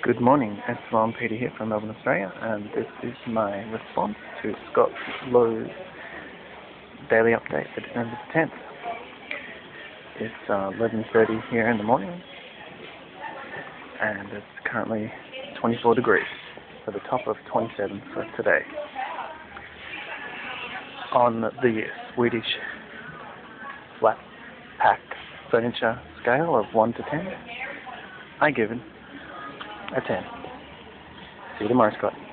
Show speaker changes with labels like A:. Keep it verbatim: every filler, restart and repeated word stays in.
A: Good morning, it's Ron Peter here from Melbourne, Australia, and this is my response to Scott Lowe's daily update for December the tenth. It's uh, eleven thirty here in the morning, and it's currently twenty-four degrees, for the top of twenty-seven for today. On the Swedish flat pack furniture scale of one to ten, I give it a ten. See you tomorrow, Scott.